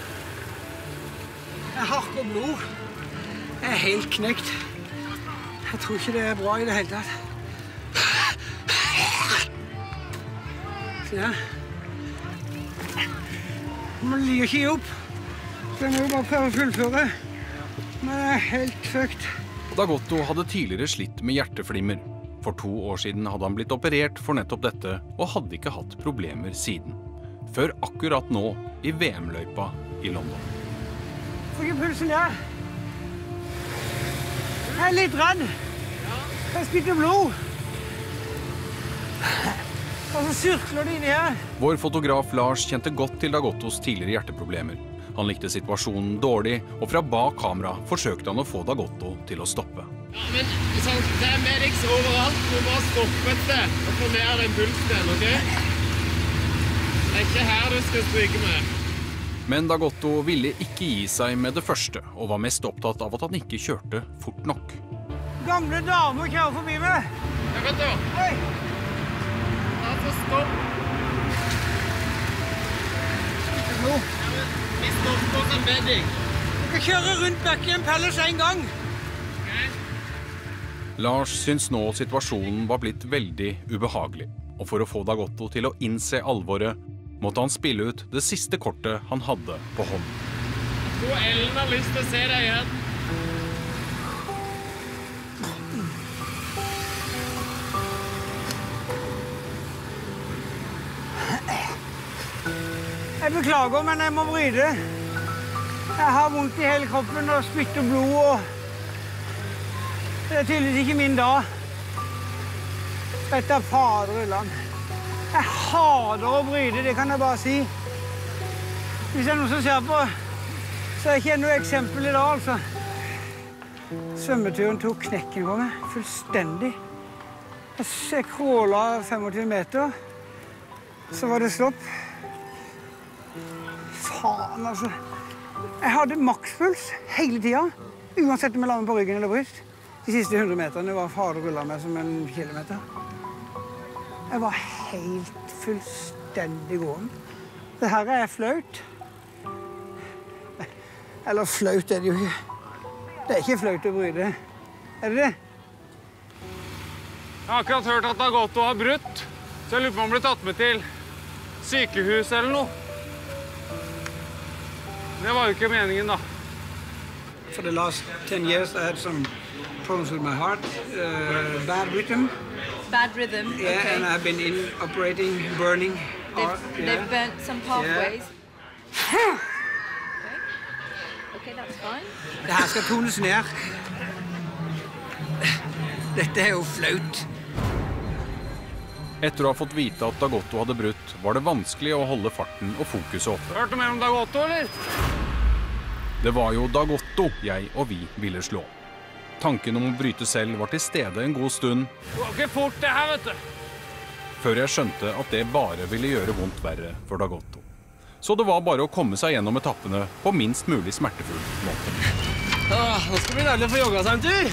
[SPEAKER 3] Hark og blod. Jeg helt knekt. Jeg tror ikke det bra i det hele tatt. Ja. Man liker ikke opp. Så jeg må jo bare prøve å fullføre. Men jeg helt fucked.
[SPEAKER 1] Dagotto hadde tidligere slitt med hjerteflimmer. For 2 år siden hadde han blitt operert for nettopp dette, og hadde ikke hatt problemer siden. Før akkurat nå i VM-løypa i London.
[SPEAKER 3] Får ikke pulsen der. Jeg er litt redd. Jeg spytter blod. Og så syrkler det inni her.
[SPEAKER 1] Vår fotograf Lars kjente godt til Dagottos tidligere hjerteproblemer. Han likte situasjonen dårlig, og fra bak kamera forsøkte han å få Dagotto til å stoppe.
[SPEAKER 10] Ja, men det er medics overalt. Du må bare stoppe et sted og få ned den pulsen, ok? Det er ikke her du skal stryke med.
[SPEAKER 1] Men Dagotto ville ikke gi seg med det første, og var mest opptatt av at han ikke kjørte fort nok.
[SPEAKER 3] Gamle damer kjører forbi meg.
[SPEAKER 10] Ja, vent da.
[SPEAKER 3] Hei!
[SPEAKER 10] Altså, stopp.
[SPEAKER 3] Nå.
[SPEAKER 10] Vi stopper som medic.
[SPEAKER 3] Jeg skal kjøre rundt Buckingham Palace en gang.
[SPEAKER 1] Lars syns nå situasjonen var blitt veldig ubehagelig, og for å få Dagotto til å innse alvoret, måtte han spille ut det siste kortet han hadde på hånden.
[SPEAKER 10] Jeg tror Ellen har lyst til å se deg igjen.
[SPEAKER 3] Jeg beklager, men jeg må bryte. Jeg har vondt i hele kroppen og spytter blod, og det er tydeligvis ikke min dag. Dette er faderullan. Jeg hater å bryte, det kan jeg bare si. Hvis det er noen som ser på, så er det ikke noe eksempel i dag, altså. Svømmeturen tok knekken på meg, fullstendig. Jeg krålet 25 meter, så var det stopp. Faen, altså. Jeg hadde makspuls hele tiden, uansett om jeg la meg på ryggen eller bryst. De siste 100 meterne var faderullet meg som en kilometer. Jeg var helt fullstendig gående. Det her er flaut. Eller flaut er det jo ikke. Det er ikke flaut å bryte. Er det det?
[SPEAKER 8] Jeg har akkurat hørt at Dagotto har brutt, så jeg lurer på om han ble tatt med til sykehus eller noe. Det var jo ikke meningen, da.
[SPEAKER 3] For the last 10 years I had some problems with my heart, bad rhythm.
[SPEAKER 12] Bad rhythm,
[SPEAKER 3] Yeah,
[SPEAKER 12] okay.
[SPEAKER 3] and I've been in operating, burning.
[SPEAKER 12] They've burnt some pathways. Okay, that's fine.
[SPEAKER 3] Det her skal tones ned. Dette er jo flaut.
[SPEAKER 1] Etter å ha fått vite at Dagotto hadde brutt, var det vanskelig å holde farten og fokuset oppe.
[SPEAKER 8] Hørte du mer om Dagotto, eller?
[SPEAKER 1] Det var jo Dagotto jeg og vi ville slå. Tanken om å bryte selv var til stede en god stund.
[SPEAKER 8] Det var ikke fort det her, vet du.
[SPEAKER 1] Før jeg skjønte at det bare ville gjøre vondt verre for Dagotto. Så det var bare å komme seg gjennom etappene på minst mulig smertefull måte.
[SPEAKER 8] Nå skal vi nærmere få jogga seg en tur.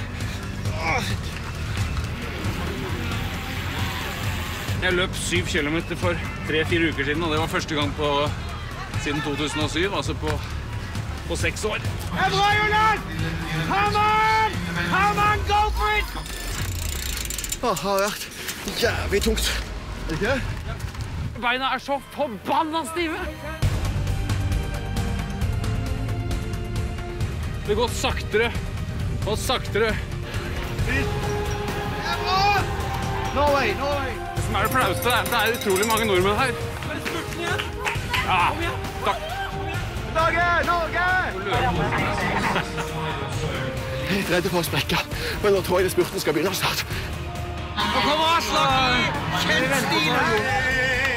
[SPEAKER 8] Jeg løp 7 kilometer for 3-4 uker siden, og det var første gang siden 2007, altså på 6 år.
[SPEAKER 3] Det er bra, Jonas! Come on! Come on, go for it!
[SPEAKER 6] Det har vært jævlig tungt. Er det ikke det?
[SPEAKER 8] Beina er så forbanna stive.
[SPEAKER 2] Det går saktere og saktere.
[SPEAKER 6] Norway!
[SPEAKER 2] Det som det flaueste er at det utrolig mange nordmenn her. Ja, takk.
[SPEAKER 6] Norge! Jeg er redd for å sprekke, men nå tror jeg spurten skal begynne snart.
[SPEAKER 3] Nå kommer Aslak! Kjent stil her!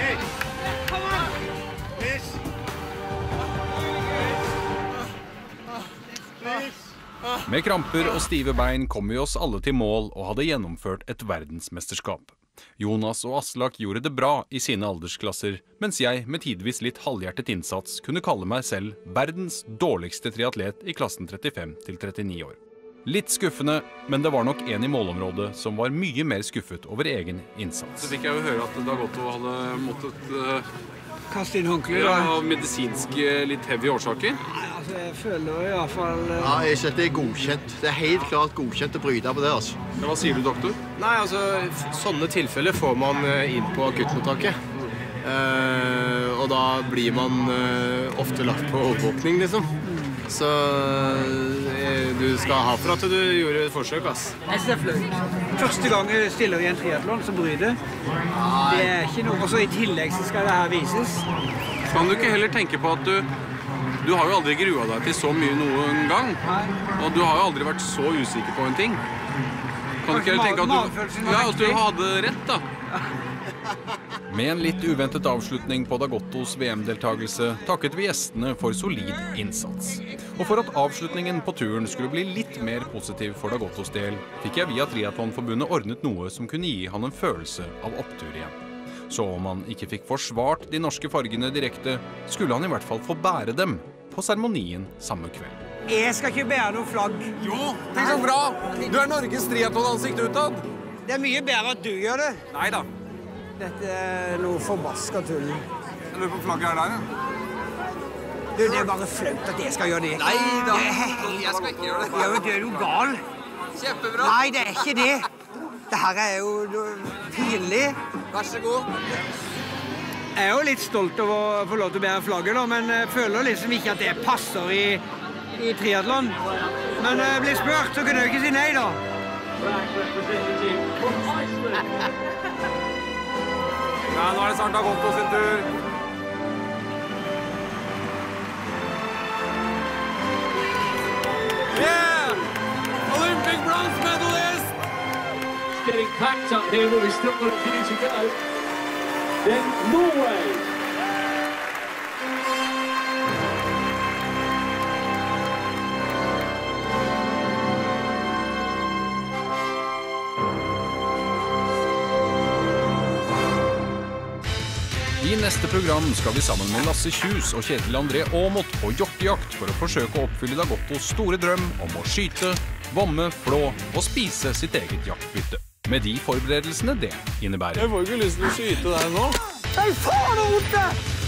[SPEAKER 1] Med kramper og stive bein kom vi oss alle til mål og hadde gjennomført et verdensmesterskap. Jonas og Aslak gjorde det bra i sine aldersklasser, mens jeg med tidvis litt halvhjertet innsats kunne kalle meg selv verdens dårligste triatlet i klassen 35 til 39 år. Litt skuffende, men det var nok en i målområdet som var mye mer skuffet over egen innsats.
[SPEAKER 2] Så fikk jeg jo høre at Dagotto hadde måttet
[SPEAKER 3] Kaste inn håndkle, da.
[SPEAKER 2] av medisinske litt heavy årsaker.
[SPEAKER 3] Nei, altså, jeg føler i hvert fall...
[SPEAKER 6] Ja, jeg synes det er godkjent. Det er helt klart godkjent å bryte på det, altså.
[SPEAKER 2] Hva sier du, doktor?
[SPEAKER 9] Nei, altså, sånne tilfeller får man inn på akuttmottaket. Og da blir man ofte lagt på overvåkning, liksom. Så du skal ha for at du gjorde et forsøk, ass.
[SPEAKER 3] Jeg synes det er flaut. Første gang jeg stiller i en triathlon, så bryter. Det er ikke noe. Og så i tillegg så skal det her vises.
[SPEAKER 2] Kan du ikke heller tenke på at du har jo aldri grua deg til så mye noen gang. Og du har jo aldri vært så usikker på en ting. Kan du ikke heller tenke at du hadde rett, da?
[SPEAKER 1] Med en litt uventet avslutning på Dagottos VM-deltagelse takket vi gjestene for solid innsats. Og for at avslutningen på turen skulle bli litt mer positiv for Dagottos del, fikk jeg via Triathlonforbundet ordnet noe som kunne gi han en følelse av opptur igjen. Så om han ikke fikk forsvart de norske fargene direkte, skulle han i hvert fall få bære dem på seremonien samme kveld.
[SPEAKER 3] Jeg skal ikke bære noe flagg.
[SPEAKER 2] Jo, tenk så bra! Du er Norges triathlon-ansikt utad.
[SPEAKER 3] Det er mye bedre at du gjør det.
[SPEAKER 2] Neida.
[SPEAKER 3] Dette er noe forbasket tull.
[SPEAKER 2] Jeg lurer på flagget der, ja.
[SPEAKER 3] Du, det er bare flaut at jeg skal gjøre det.
[SPEAKER 2] Neida, jeg skal ikke gjøre det.
[SPEAKER 3] Ja, men du er jo gal.
[SPEAKER 2] Kjempebra.
[SPEAKER 3] Nei, det er ikke det. Dette er jo pinlig.
[SPEAKER 2] Vær så god.
[SPEAKER 3] Jeg er jo litt stolt over å få lov til å bære flagget, da, men jeg føler liksom ikke at det passer i triathlon. Men jeg blir spurt, så kunne jeg ikke si nei, da.
[SPEAKER 2] Ja, nå er det snart Dagotto sin tur. Yeah! Olympic bronze medalist!
[SPEAKER 13] It's getting packed up here, but we've still got a few to go. Then Norway.
[SPEAKER 1] I neste program skal vi sammen med Lasse Kjus og Kjetil André Aamodt på hjortejakt for å forsøke å oppfylle Dagottos store drøm om å skyte, vomme, flå og spise sitt eget jaktbytte. Med de forberedelsene det innebærer.
[SPEAKER 2] Jeg får ikke lyst til å skyte deg nå.
[SPEAKER 3] Nei, faen, Ote!